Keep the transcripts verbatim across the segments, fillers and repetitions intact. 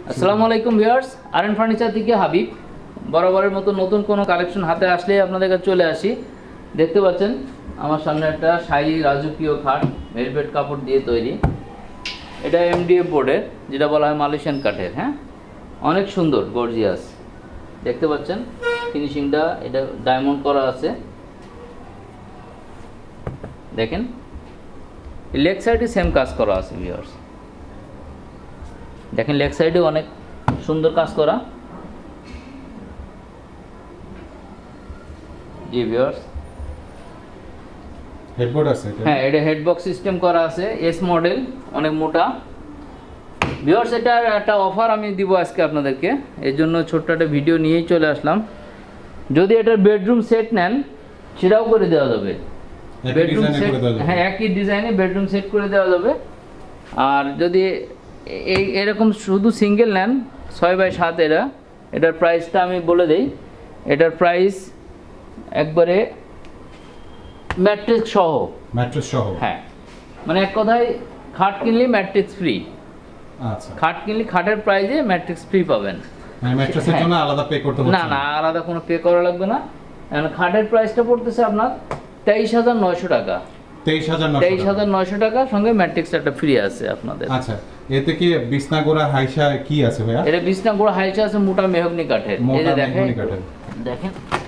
আসসালামু আলাইকুম viewers, R furniture থেকে হাবিব। বরাবরের মতো নতুন কোনো কালেকশন হাতে আসলে আপনাদের কাছে চলে আসি। দেখতে পাচ্ছেন আমার সামনে একটা শাহী রাজকীয় খাট, ভেলভেট কাপড় দিয়ে তৈরি। এটা এমডিএফ বোর্ডের, যেটা বলা হয় মালয়েশিয়ান কাঠের। হ্যাঁ, অনেক সুন্দর, গর্জিয়াস। দেখতে পাচ্ছেন ফিনিশিংটা, এটা ডায়মন্ড করা আছে। দেখেন লেগ সাইডে সেম কাজ করা আছে ভিউয়ার্স। দেখেন লেগ সাইডে অনেক সুন্দর কাজ করা। জি ভিউয়ার্স, হেডবোর্ড আছে এটা। হ্যাঁ, এটা হেডবক্স সিস্টেম করা আছে, এস মডেল, অনেক মোটা। ভিউয়ার্স, এটার একটা অফার আমি দিব আজকে আপনাদেরকে, এর জন্য ছোট্ট একটা ভিডিও নিয়েই চলে আসলাম। যদি এটার বেডরুম সেট নেন সেটাও করে দেওয়া যাবে। বেডরুম সেট, হ্যাঁ, একই ডিজাইনে বেডরুম সেট করে দেওয়া যাবে। আর যদি এই এরকম শুধু সিঙ্গেল নেন ছয় বাই সাত, এরা এটার প্রাইসটা আমি বলে দিই। এটার প্রাইস একবারে ম্যাট্রিক্স সহ। ম্যাট্রেস সহ, হ্যাঁ, মানে এক কথায় খাট কিনলে ম্যাট্রিক্স ফ্রি। আচ্ছা, খাট কিনলে খাটের প্রাইসে ম্যাট্রিক্স ফ্রি পাবেন। মানে ম্যাট্রেসের জন্য আলাদা পে করতে হচ্ছে না না, আলাদা কোনো পে করা লাগবে না। এখন খাটের প্রাইসটা পড়তেছে আপনার তেইশ হাজার নয়শো টাকা। তেইশ হাজার তেইশ হাজার নয়শো টাকা, সঙ্গে ম্যাট্রিক্স একটা ফ্রি আছে আপনাদের। আচ্ছা, এতে কি বিছনা গোড়া হাইসা কি আছে ভাইয়া? এটা বিছনা গোড়া হাইসা আছে মোটা মেহগনি কাঠের। এই যে দেখেন, দেখেন।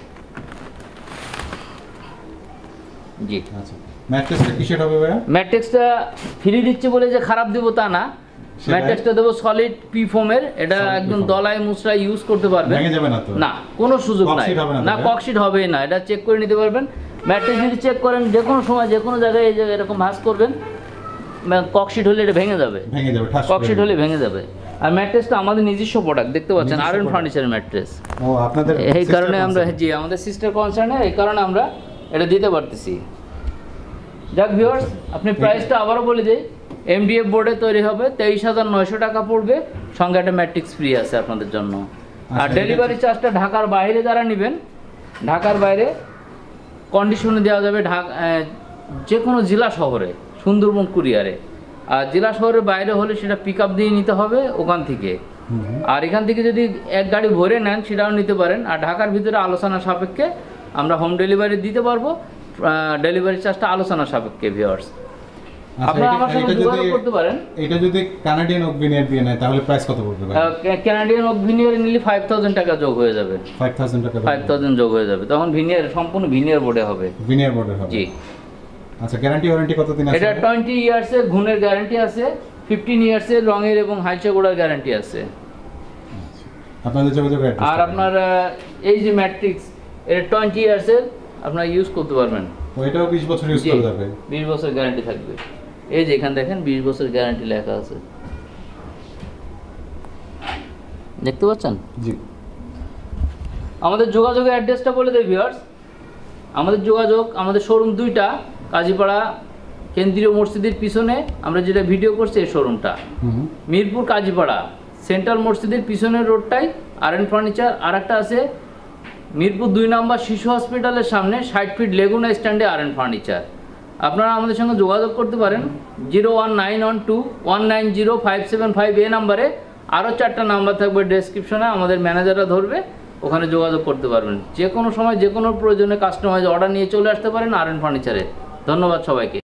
জি, আচ্ছা, ম্যাট্রেসটা কিসের হবে ভাইয়া? ম্যাট্রিক্সটা ফ্রি দিচ্ছে বলে যে খারাপ দেবো তা না। ম্যাট্রিক্সটা দেবো সলিড পি ফোমের। এটা একদম দলায় মুচড়ায় ইউজ করতে পারবেন। ভেঙে যাবে না তো? না, কোনো সুযোগ নাই। না, ককশিট হবে না। এটা চেক করে নিতে পারবেন। ম্যাট্রিক্স যদি চেক করেন যে কোনো সময় যে কোনো জায়গায় এই জায়গায় এরকম ভাঁজ করবেন, ককশিট হলে এটা ভেঙে যাবে। ভেঙে যাবে, ককশিট হলে ভেঙে যাবে। আর ম্যাট্রেসটা আমাদের নিজস্ব প্রোডাক্ট, দেখতে পাচ্ছেন আরএন ফার্নিচার ম্যাট্রেস। ও, আপনাদের এই কারণে আমরা, জি, আমাদের সিস্টার কনসার্নে, এই কারণে আমরা এটা দিতে পারতেছি। যাক ভিউয়ার্স, আপনি প্রাইসটা আবারও বলে দিই। এমডিএফ বোর্ডে তৈরি হবে, তেইশ হাজার নয়শো টাকা পড়বে, সঙ্গে একটা ম্যাট্রিক্স ফ্রি আছে আপনাদের জন্য। আর ডেলিভারি চার্জটা ঢাকার বাইরে যারা নেবেন, ঢাকার বাইরে কন্ডিশনে দেওয়া যাবে। ঢাকা যে কোনো জেলা শহরে, সুন্দরবন কুরিয়ারে। আর জেলা শহরের বাইরে হলে সেটা পিক আপ দিয়ে নিতে হবে ওখান থেকে। আর এখান থেকে যদি এক গাড়ি ভরে নেন সেটাও নিতে পারেন। আর ঢাকার ভিতরে আলোচনা সাপেক্ষে আমরা হোম ডেলিভারি দিতে পারবো। ডেলিভারি চার্জটা আলোচনা সাপেক্ষে ভিউয়ার্স। আপনারা আমার সাথে যোগাযোগ করতে পারেন। এটা যদি কানাডিয়ান ওক ভিনিয়ার দিয়ে নেয় তাহলে প্রাইস কত পড়বে ভাই? কানাডিয়ান ওক ভিনিয়ার নিলে পাঁচ হাজার টাকা যোগ হয়ে যাবে। পাঁচ হাজার টাকা, পাঁচ হাজার যোগ হয়ে যাবে। তখন ভিনিয়ার, সম্পূর্ণ ভিনিয়ার বোর্ডে হবে। ভিনিয়ার বোর্ডে হবে, জি। আচ্ছা, গ্যারান্টি ওয়ারেন্টি কতদিন আছে? এটা বিশ ইয়ার্স এর ঘুণের গ্যারান্টি আছে, পনেরো ইয়ার্স এর রঙের এবং হাইচা গোড়ার গ্যারান্টি আছে। আপনাদের যোগাযোগ অ্যাড্রেস। আর আপনার এই যে ম্যাট্রিক্স, এটা বিশ ইয়ার্স এর আপনারা ইউজ করতে পারবেন। ওইটাও বিশ বছর ইউজ করা যাবে। বিশ বছর গ্যারান্টি থাকবে। এই যে এখানে দেখেন বিশ বছর গ্যারান্টি লেখা আছে, দেখতে পাচ্ছেন? জি। আমাদের যোগাযোগের অ্যাড্রেসটা বলে দেই ভিউয়ার্স। আমাদের যোগাযোগ, আমাদের শোরুম দুইটা, কাজীপাড়া কেন্দ্রীয় মসজিদের পিছনে আমরা যেটা ভিডিও করছি এই শোরুমটা, মিরপুর কাজীপাড়া সেন্ট্রাল মসজিদের পিছনের রোডটাই আরএন ফার্নিচার। আর একটা আছে মিরপুর দুই নম্বর শিশু হসপিটালের সামনে ষাট ফিট লেগুনা স্ট্যান্ডে আরএন ফার্নিচার। আপনারা আমাদের সঙ্গে যোগাযোগ করতে পারেন zero one nine one two one nine zero five seven five এই নাম্বারে। আরও চারটা নাম্বার থাকবে ডেসক্রিপশনে, আমাদের ম্যানেজাররা ধরবে, ওখানে যোগাযোগ করতে পারবেন। যে কোনো সময় যে কোনো প্রয়োজনে কাস্টমাইজ অর্ডার নিয়ে চলে আসতে পারেন আরএন ফার্নিচারে। ধন্যবাদ সবাইকে।